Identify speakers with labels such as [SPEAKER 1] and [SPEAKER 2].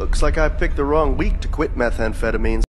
[SPEAKER 1] Looks like I picked the wrong week to quit methamphetamines.